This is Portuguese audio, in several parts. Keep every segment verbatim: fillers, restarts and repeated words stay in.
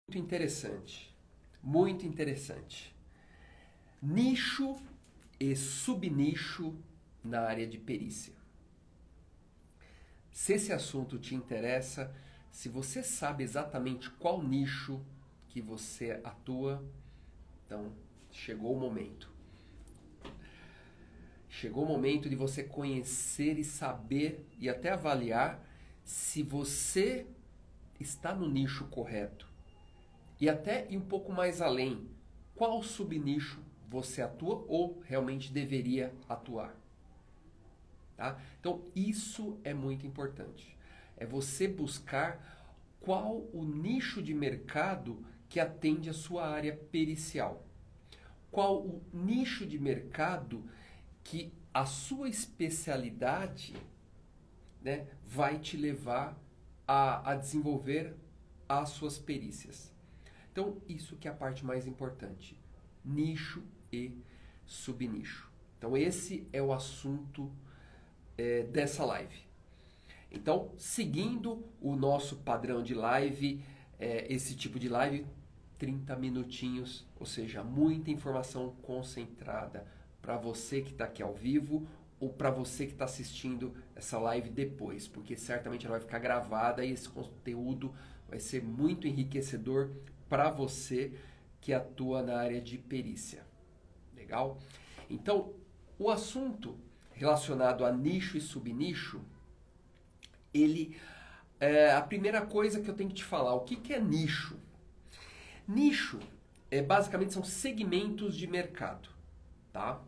Muito interessante, muito interessante. Nicho e subnicho na área de perícia. Se esse assunto te interessa, se você sabe exatamente qual nicho que você atua, então chegou o momento. Chegou o momento de você conhecer e saber e até avaliar se você está no nicho correto. E até ir um pouco mais além, qual subnicho você atua ou realmente deveria atuar. Tá? Então isso é muito importante. É você buscar qual o nicho de mercado que atende a sua área pericial. Qual o nicho de mercado que a sua especialidade, né, vai te levar a, a desenvolver as suas perícias. Então, isso que é a parte mais importante. Nicho e subnicho. Então, esse é o assunto é, dessa live. Então, seguindo o nosso padrão de live, é, esse tipo de live, trinta minutinhos, ou seja, muita informação concentrada para você que está aqui ao vivo ou para você que está assistindo essa live depois, porque certamente ela vai ficar gravada e esse conteúdo vai ser muito enriquecedor para você que atua na área de perícia. Legal? Então, o assunto relacionado a nicho e subnicho, ele é a primeira coisa que eu tenho que te falar. O que, que é nicho? Nicho, é, basicamente, são segmentos de mercado. Tá?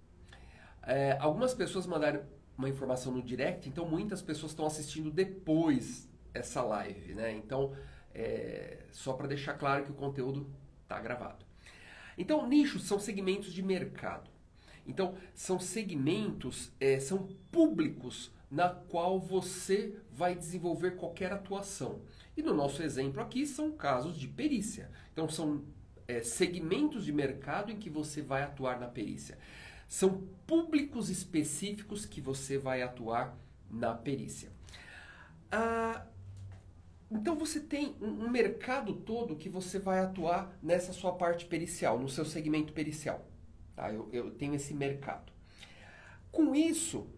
É, algumas pessoas mandaram uma informação no direct, então muitas pessoas estão assistindo depois essa live, né? Então, é, só para deixar claro que o conteúdo está gravado. Então, nichos são segmentos de mercado. Então, são segmentos, é, são públicos na qual você vai desenvolver qualquer atuação. E no nosso exemplo aqui são casos de perícia. Então, são é, segmentos de mercado em que você vai atuar na perícia. São públicos específicos que você vai atuar na perícia. Ah, então você tem um mercado todo que você vai atuar nessa sua parte pericial, no seu segmento pericial. Tá? Eu, eu tenho esse mercado. Com isso,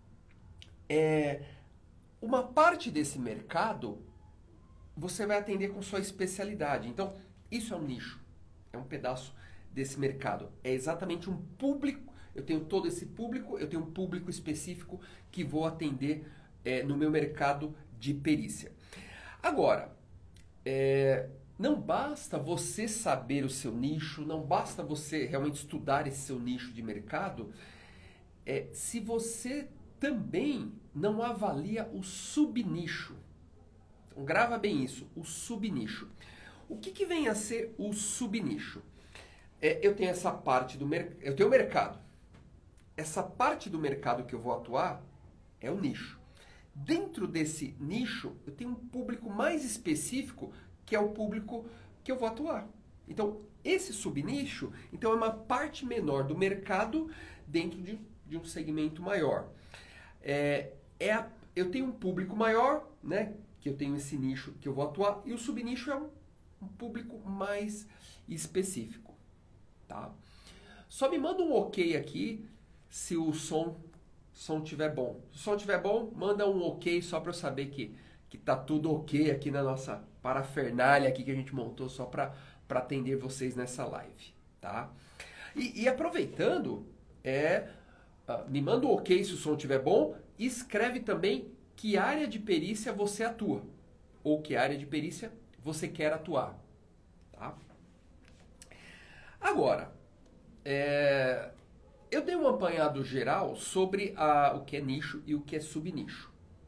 é, uma parte desse mercado você vai atender com sua especialidade. Então, isso é um nicho, é um pedaço desse mercado. É exatamente um público, eu tenho todo esse público, eu tenho um público específico que vou atender é, no meu mercado de perícia. Agora, é, não basta você saber o seu nicho, não basta você realmente estudar esse seu nicho de mercado, é, se você também não avalia o subnicho. Então, grava bem isso, o subnicho. O que, que vem a ser o subnicho? É, eu tenho essa parte do mercado, eu tenho o mercado. Essa parte do mercado que eu vou atuar é o nicho. Dentro desse nicho, eu tenho um público mais específico, que é o público que eu vou atuar. Então, esse subnicho, então, é uma parte menor do mercado dentro de, de um segmento maior. É, é a, eu tenho um público maior, né, que eu tenho esse nicho que eu vou atuar, e o subnicho é um, um público mais específico. Tá? Só me manda um ok aqui se o som som tiver bom. Se o som tiver bom, manda um ok só para eu saber que, que tá tudo ok aqui na nossa parafernália aqui que a gente montou só para para atender vocês nessa live, tá? E, e aproveitando, é, uh, me manda um ok se o som tiver bom e escreve também que área de perícia você atua ou que área de perícia você quer atuar, tá? Agora, é... eu dei um apanhado geral sobre a, o que é nicho e o que é subnicho.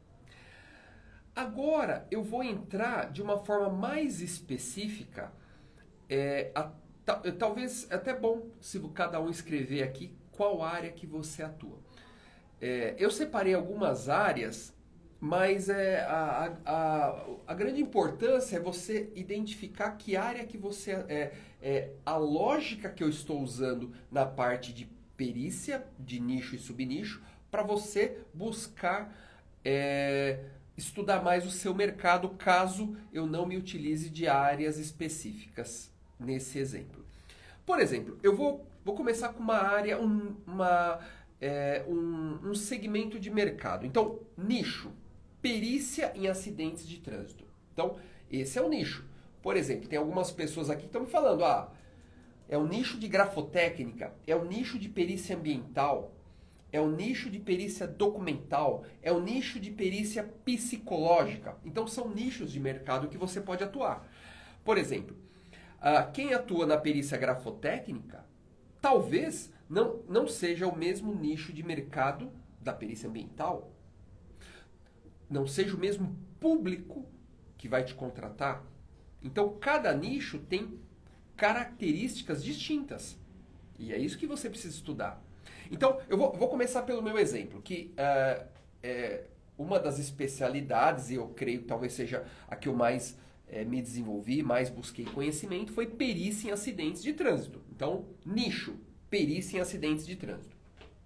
Agora eu vou entrar de uma forma mais específica, é, a, ta, talvez até bom se cada um escrever aqui qual área que você atua. É, eu separei algumas áreas, mas é, a, a, a grande importância é você identificar que área que você... É, é, a lógica que eu estou usando na parte de perícia, de nicho e subnicho, para você buscar é, estudar mais o seu mercado, caso eu não me utilize de áreas específicas nesse exemplo. Por exemplo, eu vou, vou começar com uma área, um, uma, é, um, um segmento de mercado. Então, nicho, perícia em acidentes de trânsito. Então, esse é o nicho. Por exemplo, tem algumas pessoas aqui que estão me falando, ah, é o nicho de grafotécnica, é o nicho de perícia ambiental, é o nicho de perícia documental, é o nicho de perícia psicológica. Então são nichos de mercado que você pode atuar. Por exemplo, uh, quem atua na perícia grafotécnica, talvez não, não seja o mesmo nicho de mercado da perícia ambiental. Não seja o mesmo público que vai te contratar. Então cada nicho tem características distintas. E é isso que você precisa estudar. Então, eu vou, vou começar pelo meu exemplo, que uh, é uma das especialidades, e eu creio que talvez seja a que eu mais é, me desenvolvi, mais busquei conhecimento, foi perícia em acidentes de trânsito. Então, nicho, perícia em acidentes de trânsito.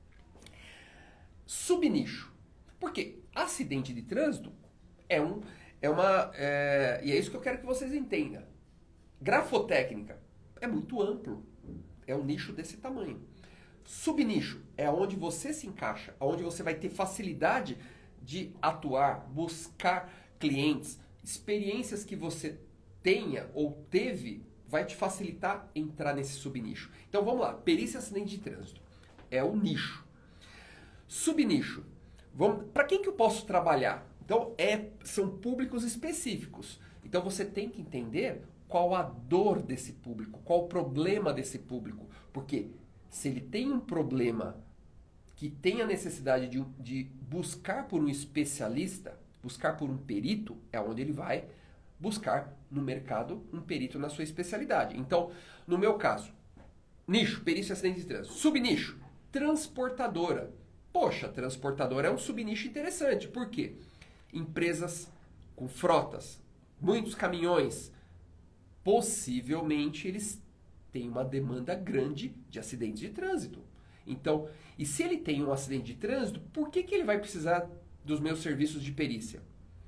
Subnicho. Porque acidente de trânsito é, um, é uma... É, e é isso que eu quero que vocês entendam. Grafotécnica é muito amplo. É um nicho desse tamanho. Subnicho é onde você se encaixa, onde você vai ter facilidade de atuar, buscar clientes, experiências que você tenha ou teve, vai te facilitar entrar nesse subnicho. Então vamos lá, perícia em acidente de trânsito. É o nicho. Subnicho. Para quem que eu posso trabalhar? Então é, são públicos específicos. Então você tem que entender qual a dor desse público, qual o problema desse público. Porque se ele tem um problema que tem a necessidade de, de buscar por um especialista, buscar por um perito, é onde ele vai buscar no mercado um perito na sua especialidade. Então, no meu caso, nicho, perícia em acidente de trânsito. Subnicho, transportadora. Poxa, transportadora é um subnicho interessante. Por quê? Empresas com frotas, muitos caminhões, possivelmente eles têm uma demanda grande de acidentes de trânsito. Então, e se ele tem um acidente de trânsito, por que, que ele vai precisar dos meus serviços de perícia?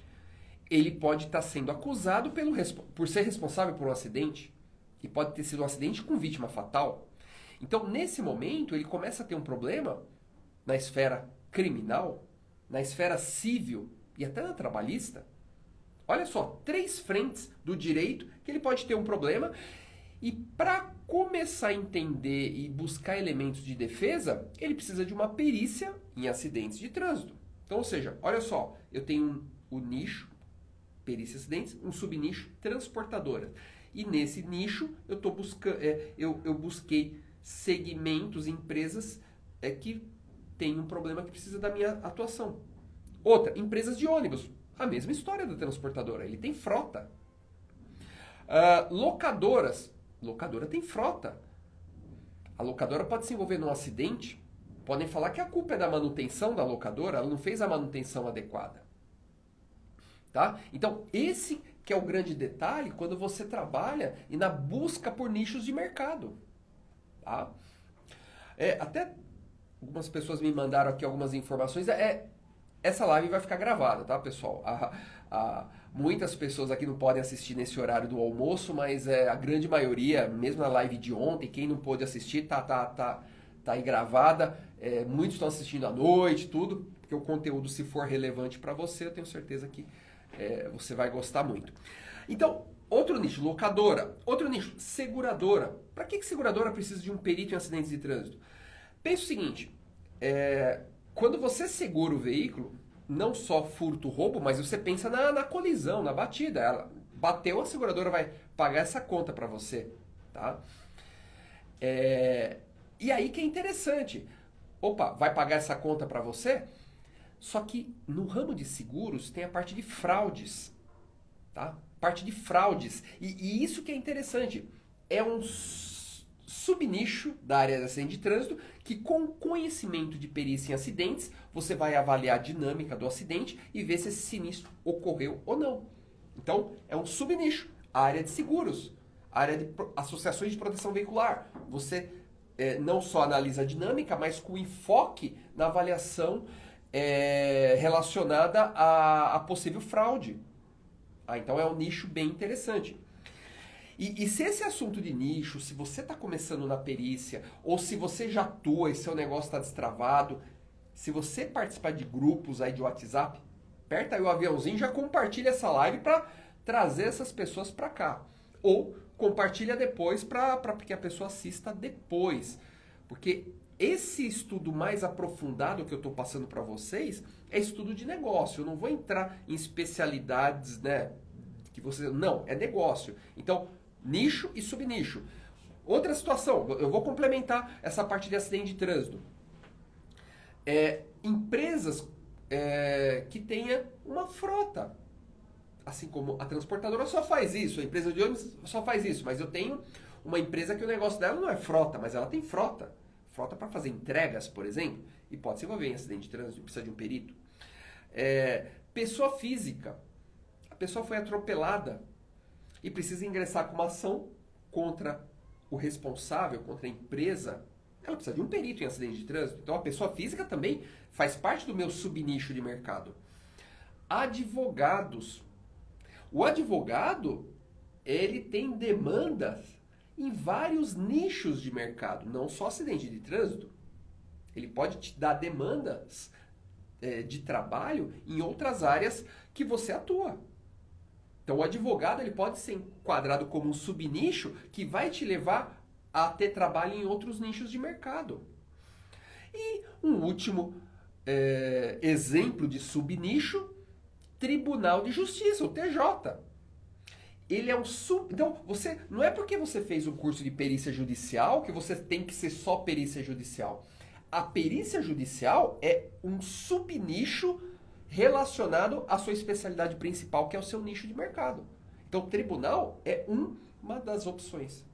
Ele pode estar sendo acusado pelo, por ser responsável por um acidente, e pode ter sido um acidente com vítima fatal. Então, nesse momento, ele começa a ter um problema na esfera criminal, na esfera civil e até na trabalhista. Olha só, três frentes do direito que ele pode ter um problema. E para começar a entender e buscar elementos de defesa, ele precisa de uma perícia em acidentes de trânsito. Então, ou seja, olha só, eu tenho o um, um nicho, perícia em acidentes, um subnicho, transportadora. E nesse nicho eu, tô buscando, é, eu, eu busquei segmentos, empresas é, que têm um problema que precisa da minha atuação. Outra, empresas de ônibus. A mesma história da transportadora, ele tem frota. Uh, locadoras. Locadora tem frota. A locadora pode se envolver num acidente. Podem falar que a culpa é da manutenção da locadora. Ela não fez a manutenção adequada. Tá? Então, esse que é o grande detalhe quando você trabalha e na busca por nichos de mercado. Tá? É, até algumas pessoas me mandaram aqui algumas informações. É, essa live vai ficar gravada, tá, pessoal? A, a, muitas pessoas aqui não podem assistir nesse horário do almoço, mas é, a grande maioria, mesmo na live de ontem, quem não pôde assistir, tá, tá, tá, tá aí gravada. É, muitos estão assistindo à noite, tudo, porque o conteúdo, se for relevante para você, eu tenho certeza que é, você vai gostar muito. Então, outro nicho, locadora. Outro nicho, seguradora. Para que, que seguradora precisa de um perito em acidentes de trânsito? Pensa o seguinte, é, quando você segura o veículo, não só furto, roubo, mas você pensa na, na colisão, na batida. Ela bateu, a seguradora vai pagar essa conta para você. Tá? É, e aí que é interessante. Opa, vai pagar essa conta para você? Só que no ramo de seguros tem a parte de fraudes. Tá? Parte de fraudes. E, e isso que é interessante. É um subnicho da área de acidente de trânsito que, com conhecimento de perícia em acidentes, você vai avaliar a dinâmica do acidente e ver se esse sinistro ocorreu ou não. Então, é um subnicho. A área de seguros, a área de associações de proteção veicular. Você é, não só analisa a dinâmica, mas com enfoque na avaliação é, relacionada a, a possível fraude. Ah, então é um nicho bem interessante. E, e se esse assunto de nicho, se você está começando na perícia, ou se você já atua e seu negócio está destravado, se você participar de grupos aí de WhatsApp, aperta aí o aviãozinho e já compartilha essa live para trazer essas pessoas para cá. Ou compartilha depois para que a pessoa assista depois. Porque esse estudo mais aprofundado que eu estou passando para vocês é estudo de negócio. Eu não vou entrar em especialidades, né? Que você não, é negócio. Então, nicho e subnicho. Outra situação, eu vou complementar essa parte de acidente de trânsito. É, empresas é, que tenha uma frota. Assim como a transportadora só faz isso, a empresa de ônibus só faz isso, mas eu tenho uma empresa que o negócio dela não é frota, mas ela tem frota. Frota para fazer entregas, por exemplo, e pode se envolver em acidente de trânsito, precisa de um perito. É, pessoa física. A pessoa foi atropelada e precisa ingressar com uma ação contra o responsável, contra a empresa. Ela precisa de um perito em acidente de trânsito. Então a pessoa física também faz parte do meu subnicho de mercado. Advogados. O advogado, ele tem demandas em vários nichos de mercado, não só acidente de trânsito. Ele pode te dar demandas é, de trabalho em outras áreas que você atua. Então o advogado ele pode ser enquadrado como um subnicho que vai te levar a ter trabalho em outros nichos de mercado. E um último é, exemplo de subnicho, Tribunal de Justiça, o T J. Ele é um sub... Então, você não é porque você fez um curso de perícia judicial que você tem que ser só perícia judicial. A perícia judicial é um subnicho relacionado à sua especialidade principal, que é o seu nicho de mercado. Então, tribunal é um, uma das opções.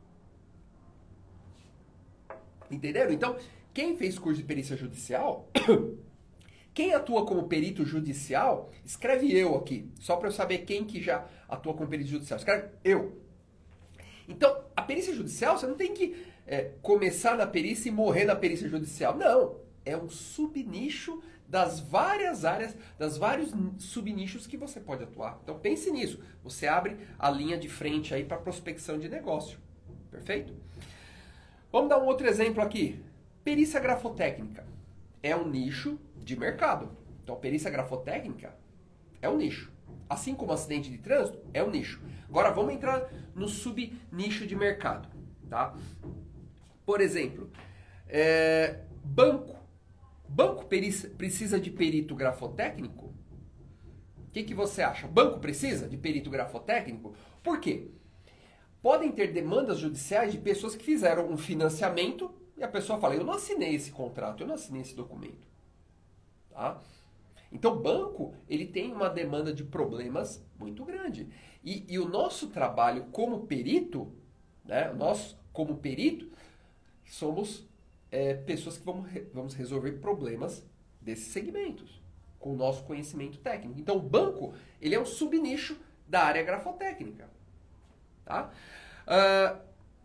Entenderam? Então, quem fez curso de perícia judicial, quem atua como perito judicial, escreve eu aqui, só para eu saber quem que já atua como perito judicial. Escreve eu. Então, a perícia judicial, você não tem que é, começar na perícia e morrer na perícia judicial. Não, é um subnicho das várias áreas, das vários subnichos que você pode atuar. Então, pense nisso. Você abre a linha de frente aí para prospecção de negócio. Perfeito? Vamos dar um outro exemplo aqui. Perícia grafotécnica. É um nicho de mercado. Então, perícia grafotécnica é um nicho. Assim como acidente de trânsito, é um nicho. Agora, vamos entrar no subnicho de mercado. Tá? Por exemplo, é, banco. Banco perícia, precisa de perito grafotécnico? O que, que você acha? Banco precisa de perito grafotécnico? Por quê? Podem ter demandas judiciais de pessoas que fizeram um financiamento e a pessoa fala, eu não assinei esse contrato, eu não assinei esse documento. Tá? Então, o banco, ele tem uma demanda de problemas muito grande. E, e o nosso trabalho como perito, né, nós como perito, somos é, pessoas que vamos, vamos resolver problemas desses segmentos, com o nosso conhecimento técnico. Então, o banco, ele é um subnicho da área grafotécnica. Tá? Uh,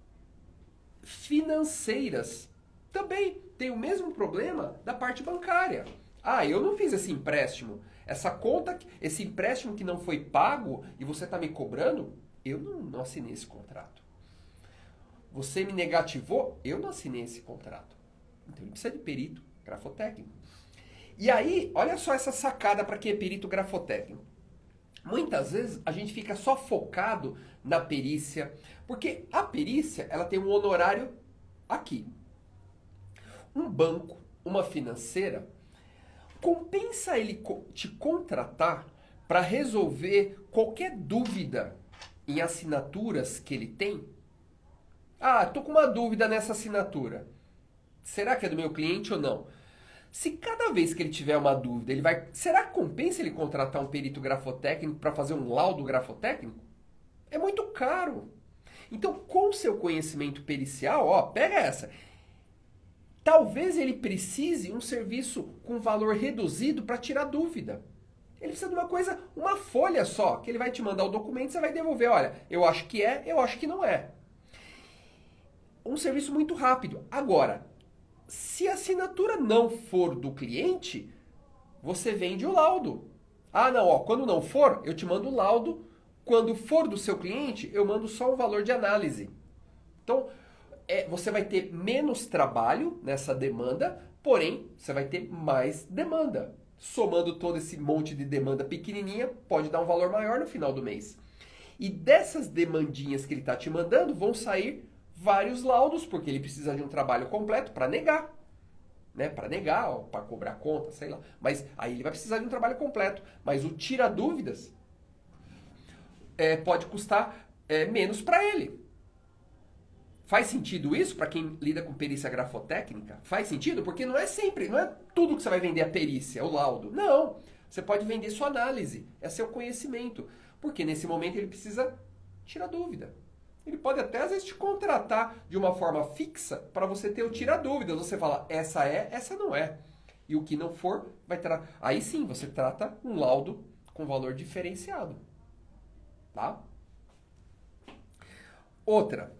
financeiras também tem o mesmo problema da parte bancária. Ah, eu não fiz esse empréstimo. Essa conta, esse empréstimo que não foi pago e você está me cobrando, eu não, não assinei esse contrato. Você me negativou, eu não assinei esse contrato. Então ele precisa de perito grafotécnico. E aí, olha só essa sacada para quem é perito grafotécnico. Muitas vezes a gente fica só focado na perícia, porque a perícia ela tem um honorário aqui. Um banco, uma financeira, compensa ele te contratar para resolver qualquer dúvida em assinaturas que ele tem? Ah, estou com uma dúvida nessa assinatura. Será que é do meu cliente ou não? Se cada vez que ele tiver uma dúvida, ele vai... Será que compensa ele contratar um perito grafotécnico para fazer um laudo grafotécnico? É muito caro. Então, com o seu conhecimento pericial, ó, pega essa. Talvez ele precise um serviço com valor reduzido para tirar dúvida. Ele precisa de uma coisa, uma folha só, que ele vai te mandar o documento e você vai devolver. Olha, eu acho que é, eu acho que não é. Um serviço muito rápido. Agora, se a assinatura não for do cliente, você vende o laudo. Ah, não, ó, quando não for, eu te mando o laudo. Quando for do seu cliente, eu mando só o valor de análise. Então, é, você vai ter menos trabalho nessa demanda, porém, você vai ter mais demanda. Somando todo esse monte de demanda pequenininha, pode dar um valor maior no final do mês. E dessas demandinhas que ele está te mandando, vão sair vários laudos, porque ele precisa de um trabalho completo para negar. Né, para negar, para cobrar conta, sei lá. Mas aí ele vai precisar de um trabalho completo. Mas o tira dúvidas é, pode custar é, menos para ele. Faz sentido isso para quem lida com perícia grafotécnica? Faz sentido? Porque não é sempre, não é tudo que você vai vender a perícia, o laudo. Não. Você pode vender sua análise, é seu conhecimento. Porque nesse momento ele precisa tirar dúvida. Ele pode até às vezes te contratar de uma forma fixa para você ter o tira dúvidas. Você fala, essa é, essa não é. E o que não for, vai tra... aí sim você trata um laudo com valor diferenciado. Tá? Outra.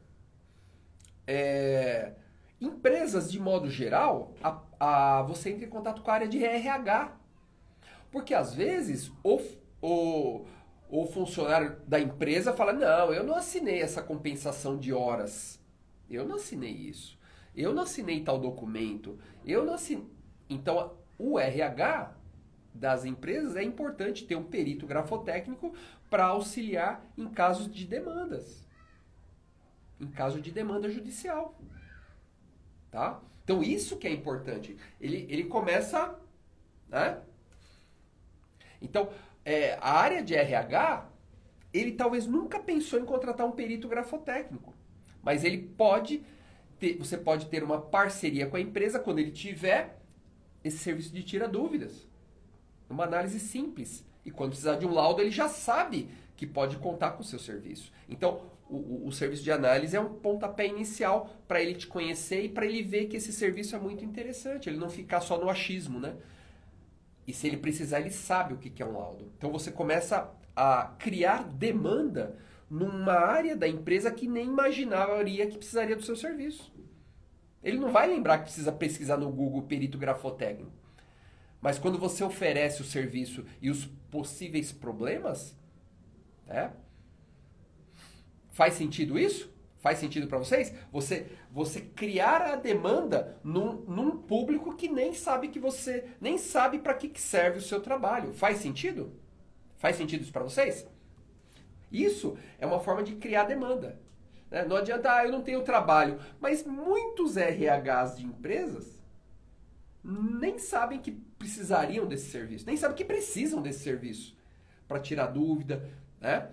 É... Empresas, de modo geral, a, a, você entra em contato com a área de R H. Porque às vezes o, o, o funcionário da empresa fala, não, eu não assinei essa compensação de horas. Eu não assinei isso. Eu não assinei tal documento. Eu não assinei. Então, o R H das empresas é importante ter um perito grafotécnico para auxiliar em casos de demandas. Em caso de demanda judicial. Tá? Então, isso que é importante. Ele, ele começa... Né? Então, é, a área de R H, ele talvez nunca pensou em contratar um perito grafotécnico. Mas ele pode ter, você pode ter uma parceria com a empresa quando ele tiver esse serviço de tira dúvidas. Uma análise simples. E quando precisar de um laudo, ele já sabe que pode contar com o seu serviço. Então, o, o, o serviço de análise é um pontapé inicial para ele te conhecer e para ele ver que esse serviço é muito interessante. Ele não ficar só no achismo, né? E se ele precisar, ele sabe o que é um laudo. Então você começa a criar demanda numa área da empresa que nem imaginaria que precisaria do seu serviço. Ele não vai lembrar que precisa pesquisar no Google perito grafotécnico. Mas quando você oferece o serviço e os possíveis problemas, né? Faz sentido isso? Faz sentido para vocês? Você, você criar a demanda num, num público que nem sabe que você nem sabe para que, que serve o seu trabalho. Faz sentido? Faz sentido isso para vocês? Isso é uma forma de criar demanda. Né? Não adianta, ah, eu não tenho trabalho. Mas muitos R Hs de empresas nem sabem que precisariam desse serviço. Nem sabem que precisam desse serviço para tirar dúvida, né?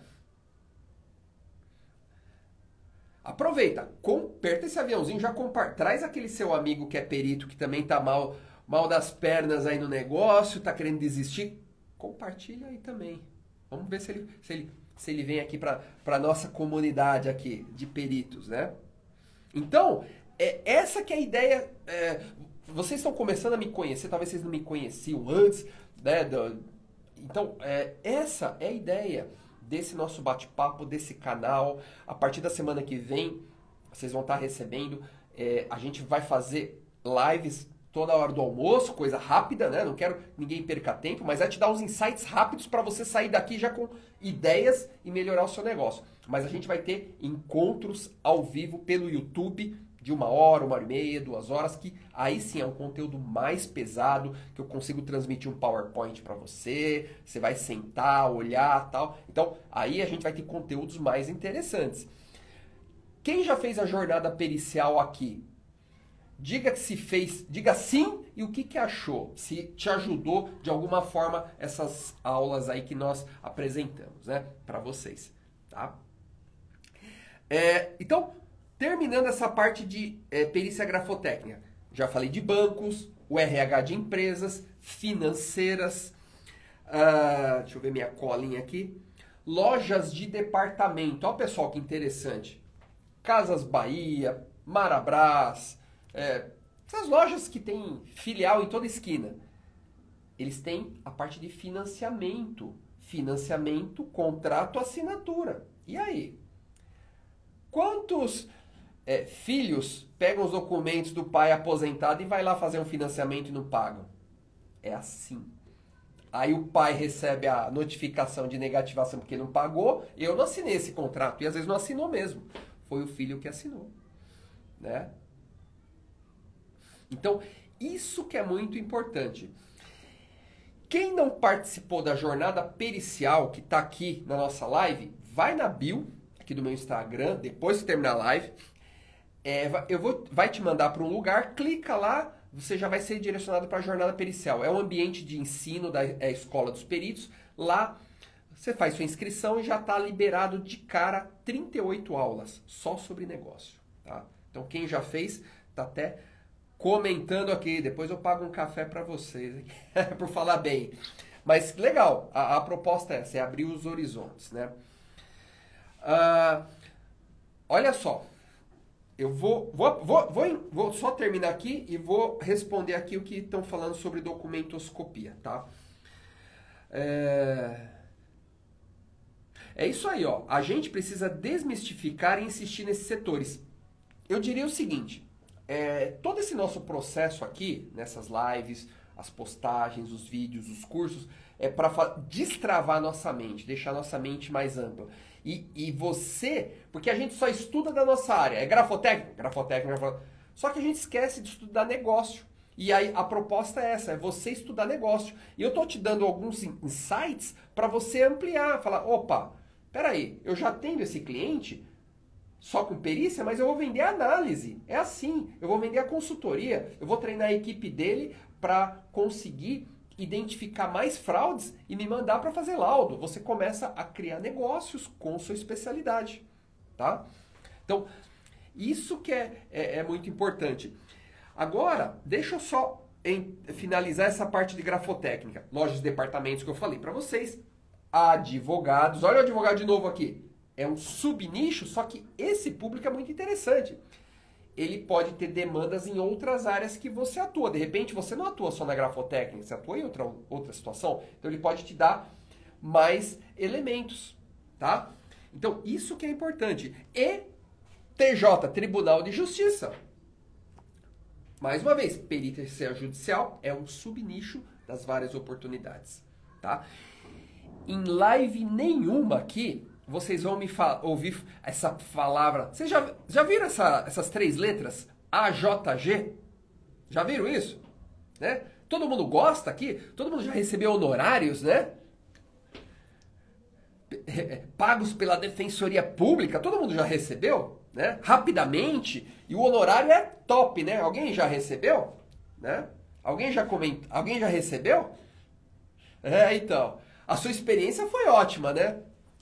Aproveita, aperta esse aviãozinho, já compa- traz aquele seu amigo que é perito, que também tá mal, mal das pernas aí no negócio, tá querendo desistir. Compartilha aí também. Vamos ver se ele, se ele, se ele vem aqui para a nossa comunidade aqui de peritos, né? Então, é, essa que é a ideia. É, vocês estão começando a me conhecer, talvez vocês não me conheciam antes, né? Do, então, é, essa é a ideia desse nosso bate-papo, desse canal. A partir da semana que vem, vocês vão estar recebendo. É, a gente vai fazer lives toda hora do almoço, coisa rápida, né? Não quero que ninguém perca tempo, mas é te dar uns insights rápidos para você sair daqui já com ideias e melhorar o seu negócio. Mas a gente vai ter encontros ao vivo pelo YouTube de uma hora, uma hora e meia, duas horas, que aí sim é um conteúdo mais pesado, que eu consigo transmitir um PowerPoint para você, você vai sentar, olhar, tal. Então, aí a gente vai ter conteúdos mais interessantes. Quem já fez a jornada pericial aqui? Diga se fez, diga sim e o que, que achou, se te ajudou de alguma forma essas aulas aí que nós apresentamos, né, para vocês, tá? É, então, terminando essa parte de é, perícia grafotécnica, já falei de bancos, o R H de empresas, financeiras, uh, deixa eu ver minha colinha aqui, lojas de departamento, olha pessoal que interessante, Casas Bahia, Marabras, é, essas lojas que tem filial em toda esquina, eles têm a parte de financiamento, financiamento, contrato, assinatura, e aí? Quantos É, filhos pegam os documentos do pai aposentado e vai lá fazer um financiamento e não pagam? É assim. Aí o pai recebe a notificação de negativação porque não pagou. Eu não assinei esse contrato. E às vezes não assinou mesmo. Foi o filho que assinou. Né? Então, isso que é muito importante. Quem não participou da jornada pericial que está aqui na nossa live, vai na bio, aqui do meu Instagram, depois que terminar a live. É, eu vou, vai te mandar para um lugar, clica lá, você já vai ser direcionado para a jornada pericial. É um ambiente de ensino da é a Escola dos Peritos. Lá você faz sua inscrição e já está liberado de cara trinta e oito aulas só sobre negócio. Tá? Então quem já fez está até comentando aqui. Depois eu pago um café para vocês, por falar bem. Mas legal, a, a proposta é essa, é abrir os horizontes. Né? Uh, olha só. Eu vou, vou, vou, vou, vou só terminar aqui e vou responder aqui o que estão falando sobre documentoscopia, tá? É... é isso aí, ó. A gente precisa desmistificar e insistir nesses setores. Eu diria o seguinte, é, todo esse nosso processo aqui, nessas lives, as postagens, os vídeos, os cursos, é para destravar nossa mente, deixar nossa mente mais ampla. E, e você, porque a gente só estuda da nossa área, é grafotécnica, grafotécnica, grafotécnica, só que a gente esquece de estudar negócio. E aí a proposta é essa, é você estudar negócio. E eu tô te dando alguns insights para você ampliar, falar, opa, peraí, eu já tenho esse cliente só com perícia, mas eu vou vender análise. É assim, eu vou vender a consultoria, eu vou treinar a equipe dele para conseguir identificar mais fraudes e me mandar para fazer laudo. Você começa a criar negócios com sua especialidade, tá? Então, isso que é, é, é muito importante. Agora, deixa eu só em, finalizar essa parte de grafotécnica. Lojas e departamentos que eu falei para vocês. Advogados. Olha o advogado de novo aqui. É um subnicho, só que esse público é muito interessante. Ele pode ter demandas em outras áreas que você atua. De repente, você não atua só na grafotécnica, você atua em outra, outra situação. Então, ele pode te dar mais elementos, tá? Então, isso que é importante. E T J, Tribunal de Justiça. Mais uma vez, perícia judicial é um subnicho das várias oportunidades, tá? Em live nenhuma aqui, vocês vão me ouvir essa palavra. Vocês já, já viram essa, essas três letras? A J G? Já viram isso? Né? Todo mundo gosta aqui? Todo mundo já recebeu honorários, né? Pagos pela Defensoria Pública, todo mundo já recebeu, né? Rapidamente. E o honorário é top, né? Alguém já recebeu? Né? Alguém já comentou? Alguém já recebeu? É, então. A sua experiência foi ótima, né?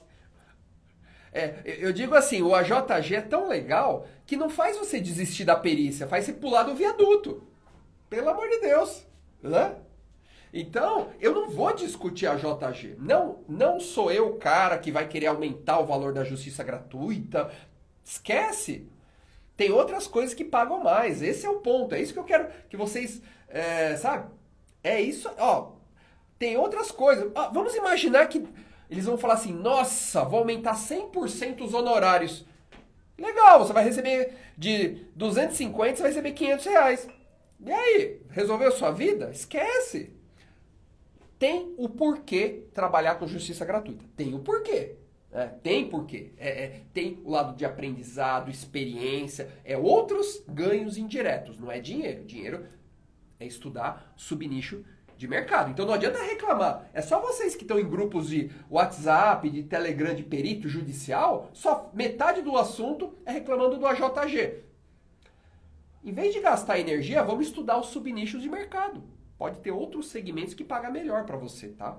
É, eu digo assim, o A J G é tão legal que não faz você desistir da perícia, faz você pular do viaduto. Pelo amor de Deus. Né? Então, eu não vou discutir a J G. Não, não sou eu o cara que vai querer aumentar o valor da justiça gratuita. Esquece. Tem outras coisas que pagam mais. Esse é o ponto. É isso que eu quero que vocês, é, sabe? É isso, ó. Tem outras coisas. Ah, vamos imaginar que eles vão falar assim, nossa, vou aumentar cem por cento os honorários. Legal, você vai receber de duzentos e cinquenta, você vai receber quinhentos reais. E aí, resolveu sua vida? Esquece. Tem o porquê trabalhar com justiça gratuita. Tem o porquê. É, tem porquê. É, é, tem o lado de aprendizado, experiência, é outros ganhos indiretos. Não é dinheiro. Dinheiro é estudar subnicho de mercado. Então não adianta reclamar. É só vocês que estão em grupos de WhatsApp, de Telegram, de perito judicial, só metade do assunto é reclamando do A J G. Em vez de gastar energia, vamos estudar os subnichos de mercado. Pode ter outros segmentos que pagam melhor para você, tá?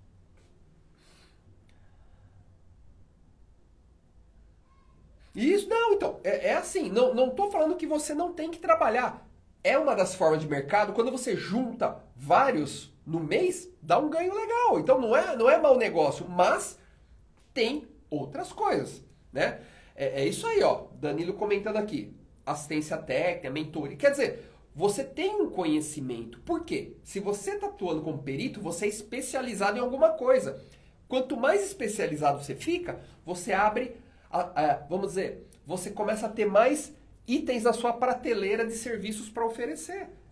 Isso, não, então, é, é assim, não, não tô falando que você não tem que trabalhar. É uma das formas de mercado, quando você junta vários no mês, dá um ganho legal. Então não é, não é mau negócio, mas tem outras coisas, né? É, é isso aí, ó, Danilo comentando aqui. Assistência técnica, mentoria. Quer dizer, você tem um conhecimento. Por quê? Se você está atuando como perito, você é especializado em alguma coisa. Quanto mais especializado você fica, você abre, a, a, vamos dizer, você começa a ter mais itens na sua prateleira de serviços para oferecer.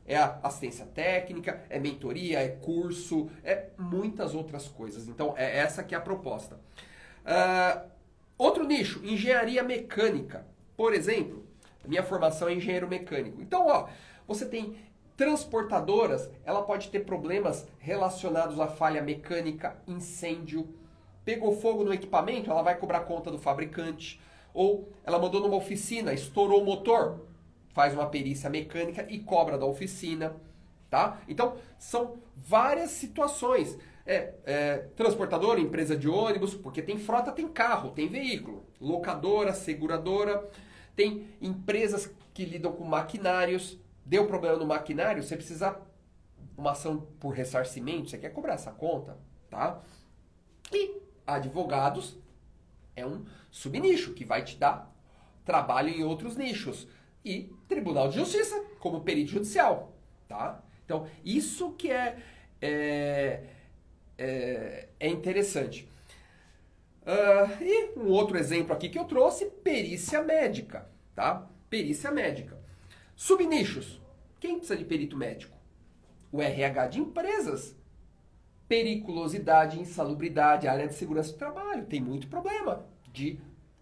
É a assistência técnica, é mentoria, é curso, é muitas outras coisas. Então, é essa que é a proposta. Uh, outro nicho, engenharia mecânica. Por exemplo, minha formação é engenheiro mecânico. Então, ó, você tem transportadoras, ela pode ter problemas relacionados à falha mecânica, incêndio. Pegou fogo no equipamento, ela vai cobrar conta do fabricante. Ou ela mandou numa oficina, estourou o motor, faz uma perícia mecânica e cobra da oficina, tá? Então, são várias situações. É, é, transportadora, empresa de ônibus, porque tem frota, tem carro, tem veículo. Locadora, seguradora, tem empresas que lidam com maquinários. Deu problema no maquinário, você precisa uma ação por ressarcimento, você quer cobrar essa conta, tá? E advogados é um subnicho que vai te dar trabalho em outros nichos. E Tribunal de Justiça, como perito judicial, tá? Então, isso que é, é, é, é interessante. Uh, e um outro exemplo aqui que eu trouxe, perícia médica, tá? Perícia médica. Subnichos. Quem precisa de perito médico? O R H de empresas. Periculosidade, insalubridade, área de segurança do trabalho. Tem muito problema de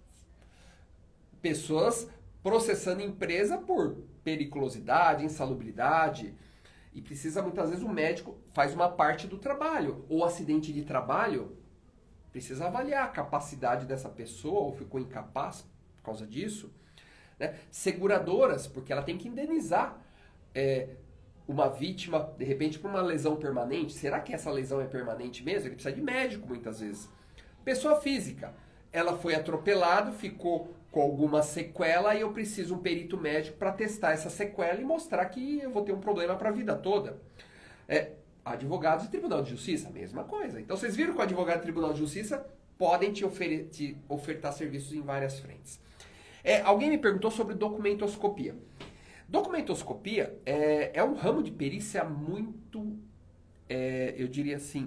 pessoas processando empresa por periculosidade, insalubridade. E precisa, muitas vezes, o médico faz uma parte do trabalho. Ou acidente de trabalho, precisa avaliar a capacidade dessa pessoa, ou ficou incapaz por causa disso. Né? Seguradoras, porque ela tem que indenizar é, uma vítima, de repente, por uma lesão permanente. Será que essa lesão é permanente mesmo? Ele precisa de médico, muitas vezes. Pessoa física, ela foi atropelada, ficou com alguma sequela e eu preciso de um perito médico para testar essa sequela e mostrar que eu vou ter um problema para a vida toda. É, advogados e Tribunal de Justiça, a mesma coisa. Então, vocês viram que o advogado e Tribunal de Justiça podem te, ofer te ofertar serviços em várias frentes. É, alguém me perguntou sobre documentoscopia. Documentoscopia é, é um ramo de perícia muito, é, eu diria assim,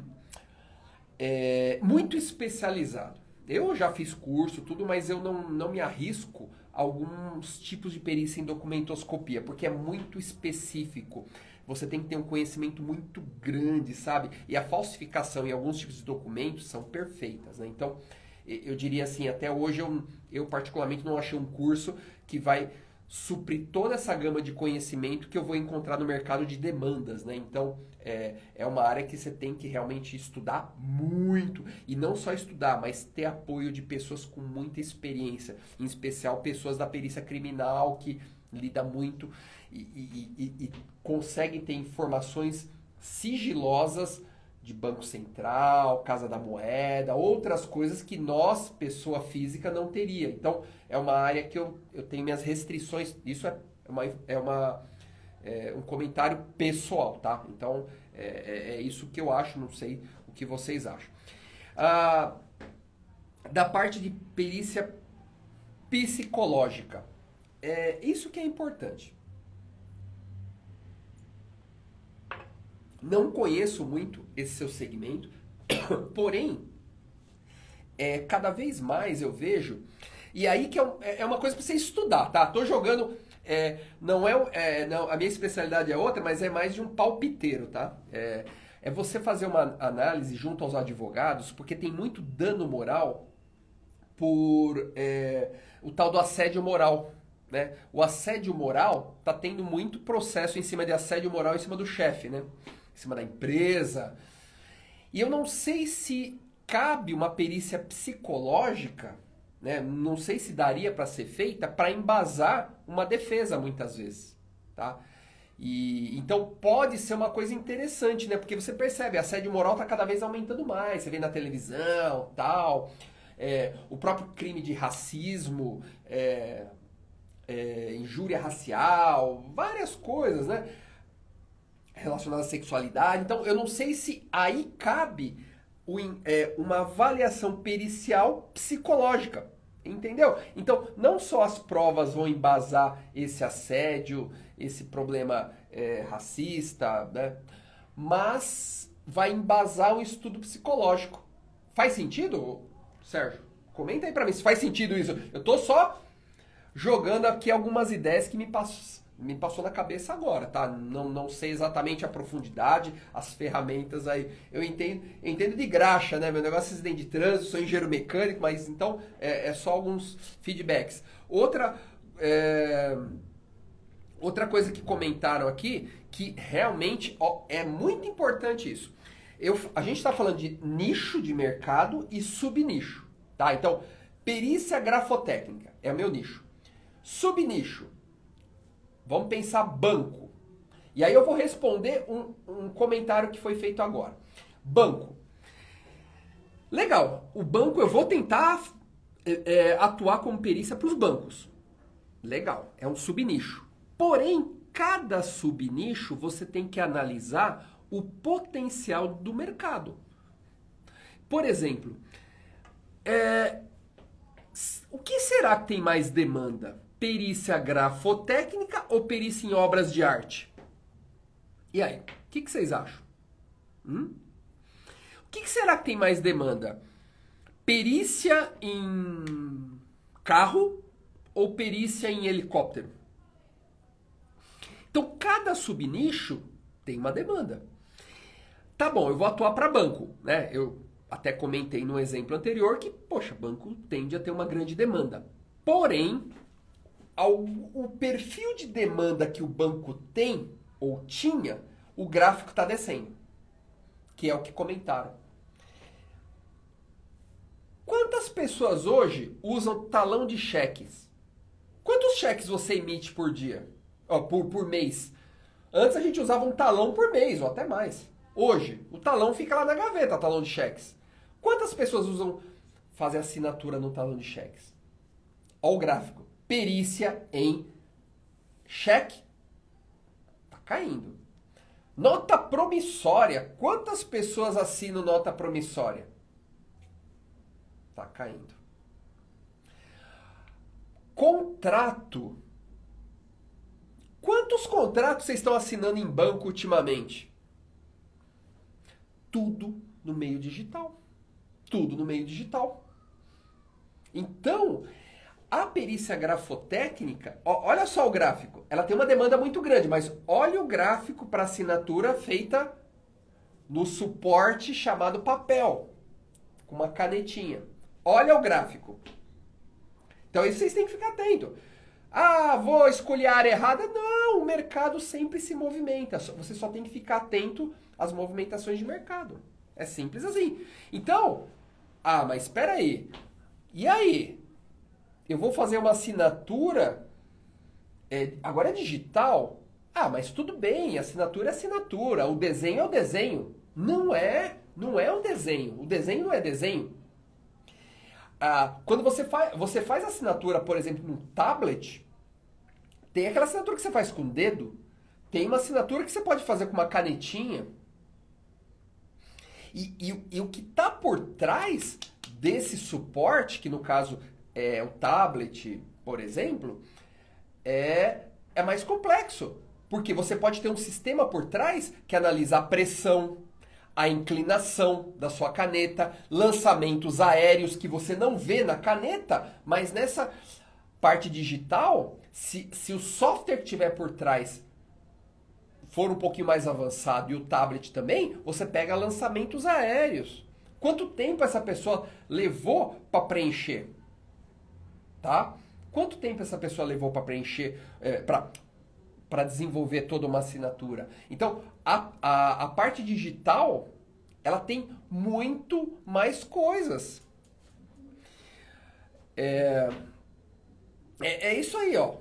é, muito especializado. Eu já fiz curso, tudo, mas eu não, não me arrisco a alguns tipos de perícia em documentoscopia, porque é muito específico. Você tem que ter um conhecimento muito grande, sabe? E a falsificação em alguns tipos de documentos são perfeitas, né? Então, eu diria assim, até hoje eu, eu particularmente não achei um curso que vai suprir toda essa gama de conhecimento que eu vou encontrar no mercado de demandas, né? Então, é, é uma área que você tem que realmente estudar muito. E não só estudar, mas ter apoio de pessoas com muita experiência. Em especial, pessoas da perícia criminal que lida muito e, e, e, e conseguem ter informações sigilosas de Banco Central, Casa da Moeda, outras coisas que nós, pessoa física, não teria. Então, é uma área que eu, eu tenho minhas restrições. Isso é, uma, é, uma, é um comentário pessoal, tá? Então, é, é, é isso que eu acho, não sei o que vocês acham. Ah, da parte de perícia psicológica, é isso que é importante. Não conheço muito esse seu segmento, porém, é, cada vez mais eu vejo, e aí que é, um, é uma coisa para você estudar, tá? Tô jogando, é, não é, é não, a minha especialidade é outra, mas é mais de um palpiteiro, tá? É, é você fazer uma análise junto aos advogados, porque tem muito dano moral por é, o tal do assédio moral. Né? O assédio moral tá tendo muito processo em cima de assédio moral em cima do chefe, né? Em cima da empresa. E eu não sei se cabe uma perícia psicológica, né? Não sei se daria para ser feita para embasar uma defesa muitas vezes, tá? E então pode ser uma coisa interessante, né? Porque você percebe, assédio moral tá cada vez aumentando mais, você vê na televisão, tal, é, o próprio crime de racismo, é, é, injúria racial, várias coisas, né? Relacionadas à sexualidade. Então, eu não sei se aí cabe o, é, uma avaliação pericial psicológica, entendeu? Então, não só as provas vão embasar esse assédio, esse problema é, racista, né? Mas vai embasar um estudo psicológico. Faz sentido, Sérgio? Comenta aí pra mim se faz sentido isso. Eu tô só jogando aqui algumas ideias que me, pass Me passou na cabeça agora, tá? Não, não sei exatamente a profundidade, as ferramentas aí. Eu entendo, entendo de graxa, né? Meu negócio é acidente de trânsito, sou engenheiro mecânico, mas então é, é só alguns feedbacks. Outra, é, outra coisa que comentaram aqui, que realmente ó, é muito importante isso. Eu, a gente está falando de nicho de mercado e subnicho, tá? Então, perícia grafotécnica é o meu nicho. Subnicho. Vamos pensar banco. E aí eu vou responder um, um comentário que foi feito agora. Banco. Legal. O banco eu vou tentar é, é, atuar como perícia para os bancos. Legal. É um subnicho. Porém, cada subnicho você tem que analisar o potencial do mercado. Por exemplo, é, o que será que tem mais demanda? Perícia grafotécnica ou perícia em obras de arte? E aí, o que, que vocês acham? Hum? O que, que será que tem mais demanda? Perícia em carro ou perícia em helicóptero? Então, cada subnicho tem uma demanda. Tá bom, eu vou atuar para banco, né? Eu até comentei no exemplo anterior que, poxa, banco tende a ter uma grande demanda. Porém, ao, o perfil de demanda que o banco tem ou tinha, o gráfico está descendo, que é o que comentaram. Quantas pessoas hoje usam talão de cheques? Quantos cheques você emite por dia? Oh, por, por mês? Antes a gente usava um talão por mês, ou até mais. Hoje, o talão fica lá na gaveta, talão de cheques. Quantas pessoas usam, fazem assinatura no talão de cheques? Olha o gráfico. Perícia em cheque. Tá caindo. Nota promissória. Quantas pessoas assinam nota promissória? Tá caindo. Contrato. Quantos contratos vocês estão assinando em banco ultimamente? Tudo no meio digital. Tudo no meio digital. Então, a perícia grafotécnica, ó, olha só o gráfico. Ela tem uma demanda muito grande, mas olha o gráfico para assinatura feita no suporte chamado papel, com uma canetinha. Olha o gráfico. Então, isso vocês têm que ficar atento. Ah, vou escolher a área errada. Não, o mercado sempre se movimenta. Você só tem que ficar atento às movimentações de mercado. É simples assim. Então, ah, mas espera aí. E aí? Eu vou fazer uma assinatura, é, agora é digital? Ah, mas tudo bem, assinatura é assinatura, o desenho é o desenho. Não é, não é o desenho. O desenho não é desenho. Ah, quando você faz, você faz assinatura, por exemplo, no tablet, tem aquela assinatura que você faz com o dedo, tem uma assinatura que você pode fazer com uma canetinha. E, e, e o que está por trás desse suporte, que no caso é o tablet, por exemplo, é, é mais complexo. Porque você pode ter um sistema por trás que analisa a pressão, a inclinação da sua caneta, lançamentos aéreos que você não vê na caneta, mas nessa parte digital, se, se o software que tiver por trás for um pouquinho mais avançado e o tablet também, você pega lançamentos aéreos. Quanto tempo essa pessoa levou para preencher? Tá? Quanto tempo essa pessoa levou para preencher, é, para desenvolver toda uma assinatura? Então, a, a, a parte digital, ela tem muito mais coisas. É, é, é isso aí, ó.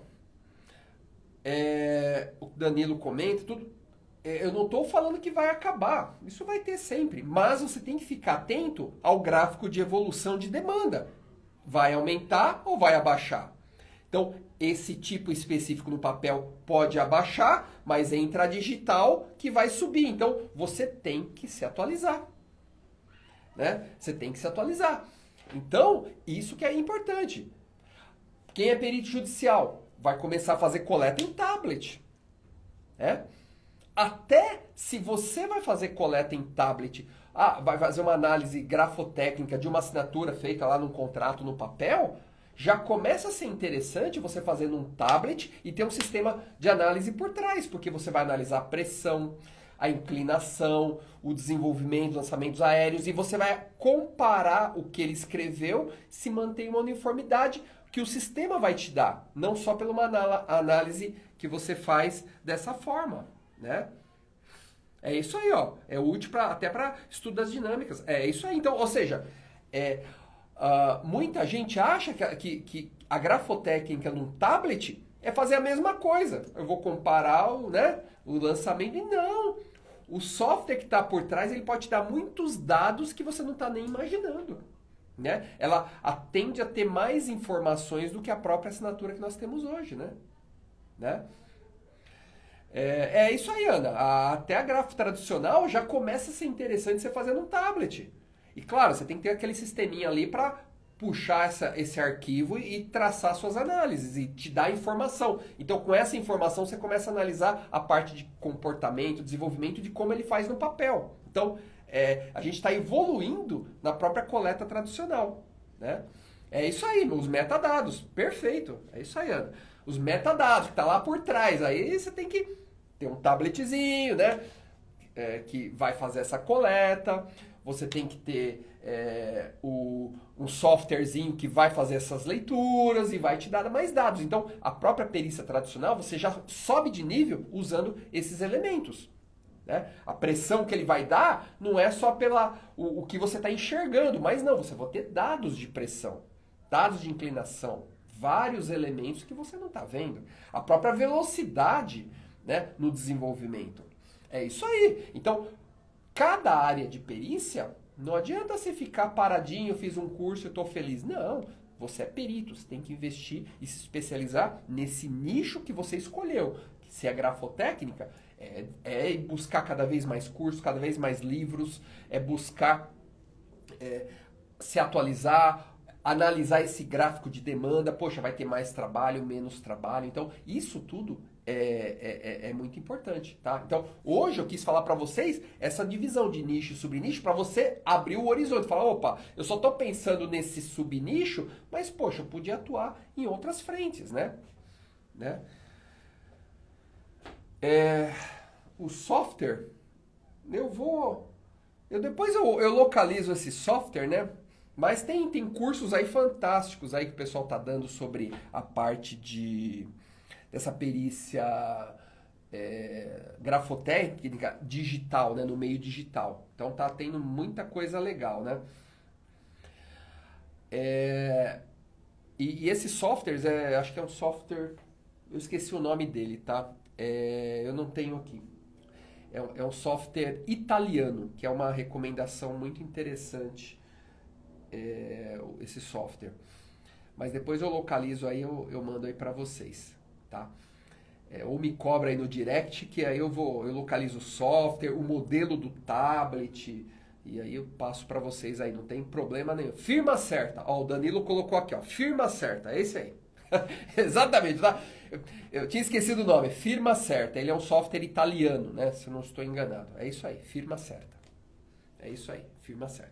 É, o Danilo comenta, tudo. É, eu não estou falando que vai acabar. Isso vai ter sempre. Mas você tem que ficar atento ao gráfico de evolução de demanda. Vai aumentar ou vai abaixar? Então, esse tipo específico no papel pode abaixar, mas entra a digital que vai subir. Então, você tem que se atualizar. Né? Você tem que se atualizar. Então, isso que é importante. Quem é perito judicial vai começar a fazer coleta em tablet. Né? Até se você vai fazer coleta em tablet, ah, vai fazer uma análise grafotécnica de uma assinatura feita lá num contrato no papel, já começa a ser interessante você fazendo um tablet e ter um sistema de análise por trás, porque você vai analisar a pressão, a inclinação, o desenvolvimento, lançamentos aéreos, e você vai comparar o que ele escreveu, se mantém uma uniformidade que o sistema vai te dar, não só pela uma análise que você faz dessa forma, né? É isso aí, ó. É útil pra, até para estudo das dinâmicas. É isso aí. Então, ou seja, é, uh, muita gente acha que, que, que a grafotécnica num tablet é fazer a mesma coisa. Eu vou comparar o, né, o lançamento e não. O software que está por trás, ele pode te dar muitos dados que você não está nem imaginando. Né? Ela tende a ter mais informações do que a própria assinatura que nós temos hoje, né? Né? É, é isso aí, Ana. A, até a grafo tradicional já começa a ser interessante você fazer num tablet. E claro, você tem que ter aquele sisteminha ali para puxar essa, esse arquivo e, e traçar suas análises e te dar informação. Então, com essa informação, você começa a analisar a parte de comportamento, desenvolvimento, de como ele faz no papel. Então, é, a gente está evoluindo na própria coleta tradicional. Né? É isso aí, os metadados. Perfeito. É isso aí, Ana. Os metadados que tá lá por trás. Aí você tem que ter um tabletzinho, né? É, que vai fazer essa coleta. Você tem que ter é, o, um softwarezinho que vai fazer essas leituras e vai te dar mais dados. Então, a própria perícia tradicional, você já sobe de nível usando esses elementos. Né? A pressão que ele vai dar não é só pela o, o que você está enxergando, mas não, você vai ter dados de pressão, dados de inclinação, vários elementos que você não está vendo. A própria velocidade, né, no desenvolvimento. É isso aí. Então, cada área de perícia, não adianta você ficar paradinho, eu fiz um curso e estou feliz. Não, você é perito, você tem que investir e se especializar nesse nicho que você escolheu. Se é grafotécnica, é, é buscar cada vez mais cursos, cada vez mais livros, é buscar é, se atualizar, analisar esse gráfico de demanda, poxa, vai ter mais trabalho, menos trabalho. Então, isso tudo é, é, é muito importante, tá? Então, hoje eu quis falar para vocês essa divisão de nicho e subnicho para você abrir o horizonte. Falar, opa, eu só estou pensando nesse subnicho, mas, poxa, eu podia atuar em outras frentes, né? né? É, o software, eu vou... Eu, depois eu, eu localizo esse software, né? Mas tem, tem cursos aí fantásticos aí que o pessoal tá dando sobre a parte de dessa perícia é, grafotécnica digital, né, no meio digital. Então tá tendo muita coisa legal, né? É, e, e esses softwares, é, acho que é um software, eu esqueci o nome dele, tá? É, eu não tenho aqui. É um, é um software italiano, que é uma recomendação muito interessante. É, esse software, mas depois eu localizo aí, eu, eu mando aí para vocês, tá? É, ou me cobra aí no direct, que aí eu vou, eu localizo o software, o modelo do tablet, e aí eu passo para vocês aí, não tem problema nenhum. Firma certa, ó, o Danilo colocou aqui, ó, firma certa, é esse aí. Exatamente, tá? Eu, eu tinha esquecido o nome, firma certa, ele é um software italiano, né? Se eu não estou enganado, é isso aí, firma certa. É isso aí, firma certa.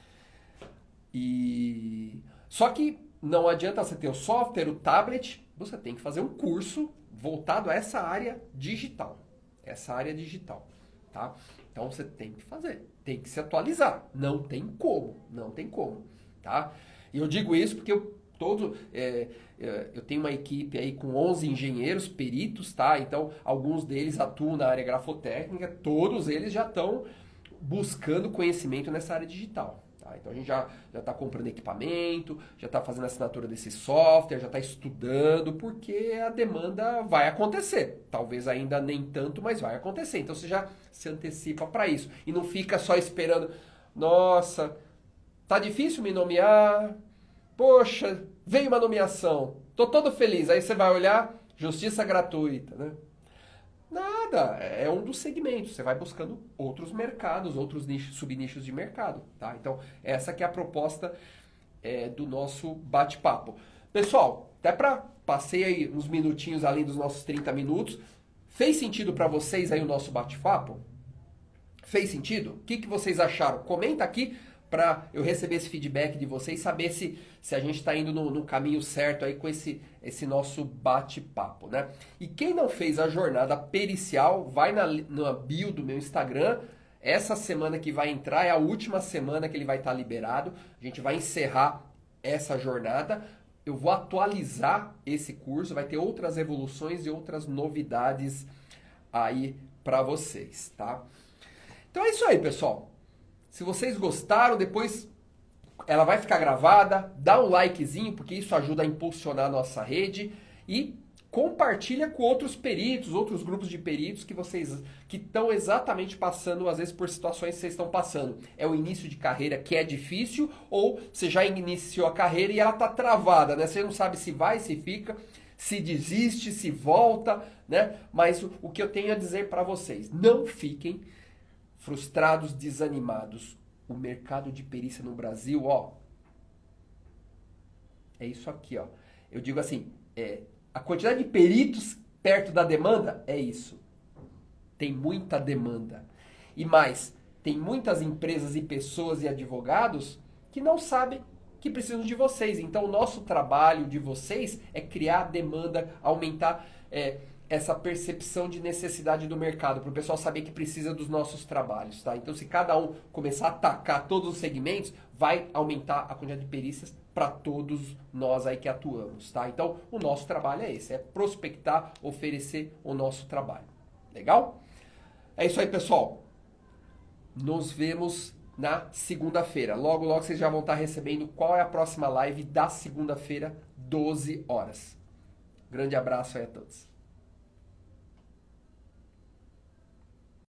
E só que não adianta você ter o software, o tablet, você tem que fazer um curso voltado a essa área digital. Essa área digital, tá? Então você tem que fazer, tem que se atualizar. Não tem como, não tem como, tá? E eu digo isso porque eu todo é, é, eu tenho uma equipe aí com onze engenheiros, peritos, tá? Então alguns deles atuam na área grafotécnica, todos eles já estão buscando conhecimento nessa área digital. Tá? Então a gente já está comprando equipamento, já está fazendo a assinatura desse software, já está estudando, porque a demanda vai acontecer. Talvez ainda nem tanto, mas vai acontecer. Então você já se antecipa para isso. E não fica só esperando, nossa, tá difícil me nomear, poxa, veio uma nomeação, tô todo feliz. Aí você vai olhar, justiça gratuita, né? Nada, é um dos segmentos, você vai buscando outros mercados, outros nichos, subnichos de mercado, tá? Então, essa que é a proposta é, do nosso bate-papo. Pessoal, até para passei aí uns minutinhos além dos nossos trinta minutos, fez sentido para vocês aí o nosso bate-papo? Fez sentido? O que, que vocês acharam? Comenta aqui para eu receber esse feedback de vocês, saber se, se a gente está indo no, no caminho certo aí com esse, esse nosso bate-papo, né? E quem não fez a jornada pericial, vai na, na bio do meu Instagram. Essa semana que vai entrar é a última semana que ele vai estar liberado. A gente vai encerrar essa jornada. Eu vou atualizar esse curso, vai ter outras evoluções e outras novidades aí para vocês, tá? Então é isso aí, pessoal. Se vocês gostaram, depois ela vai ficar gravada, dá um likezinho, porque isso ajuda a impulsionar a nossa rede e compartilha com outros peritos, outros grupos de peritos que vocês que estão exatamente passando, às vezes, por situações que vocês estão passando. É o início de carreira que é difícil, ou você já iniciou a carreira e ela está travada, né? Você não sabe se vai, se fica, se desiste, se volta, né? Mas o, o que eu tenho a dizer para vocês, não fiquem frustrados, desanimados. O mercado de perícia no Brasil, ó, é isso aqui, ó. Eu digo assim, é, a quantidade de peritos perto da demanda é isso. Tem muita demanda. E mais, tem muitas empresas e pessoas e advogados que não sabem que precisam de vocês. Então, o nosso trabalho de vocês é criar demanda, aumentar é, essa percepção de necessidade do mercado, para o pessoal saber que precisa dos nossos trabalhos, tá? Então, se cada um começar a atacar todos os segmentos, vai aumentar a quantidade de perícias para todos nós aí que atuamos, tá? Então, o nosso trabalho é esse, é prospectar, oferecer o nosso trabalho. Legal? É isso aí, pessoal. Nos vemos na segunda-feira. Logo, logo vocês já vão estar recebendo qual é a próxima live da segunda-feira, doze horas. Grande abraço aí a todos.